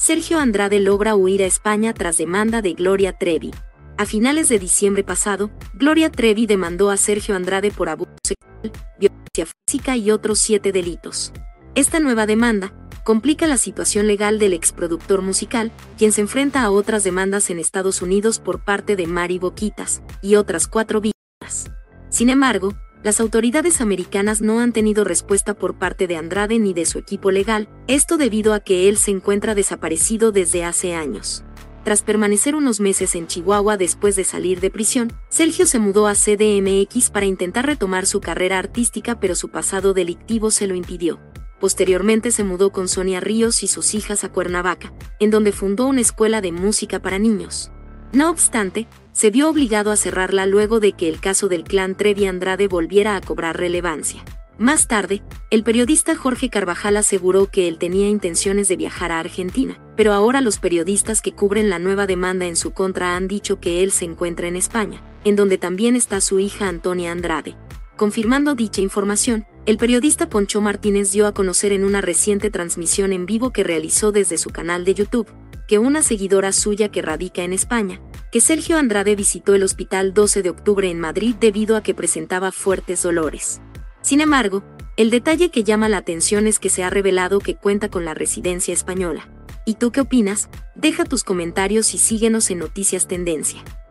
Sergio Andrade logra huir a España tras demanda de Gloria Trevi. A finales de diciembre pasado, Gloria Trevi demandó a Sergio Andrade por abuso sexual, violencia física y otros 7 delitos. Esta nueva demanda complica la situación legal del exproductor musical, quien se enfrenta a otras demandas en Estados Unidos por parte de Mari Boquitas y otras 4 víctimas. Sin embargo, las autoridades americanas no han tenido respuesta por parte de Andrade ni de su equipo legal, esto debido a que él se encuentra desaparecido desde hace años. Tras permanecer unos meses en Chihuahua después de salir de prisión, Sergio se mudó a CDMX para intentar retomar su carrera artística, pero su pasado delictivo se lo impidió. Posteriormente se mudó con Sonia Ríos y sus hijas a Cuernavaca, en donde fundó una escuela de música para niños. No obstante, se vio obligado a cerrarla luego de que el caso del clan Trevi Andrade volviera a cobrar relevancia. Más tarde, el periodista Jorge Carvajal aseguró que él tenía intenciones de viajar a Argentina, pero ahora los periodistas que cubren la nueva demanda en su contra han dicho que él se encuentra en España, en donde también está su hija Antonia Andrade. Confirmando dicha información, el periodista Poncho Martínez dio a conocer en una reciente transmisión en vivo que realizó desde su canal de YouTube, que una seguidora suya que radica en España, que Sergio Andrade visitó el hospital 12 de octubre en Madrid debido a que presentaba fuertes dolores. Sin embargo, el detalle que llama la atención es que se ha revelado que cuenta con la residencia española. ¿Y tú qué opinas? Deja tus comentarios y síguenos en Noticias Tendencia.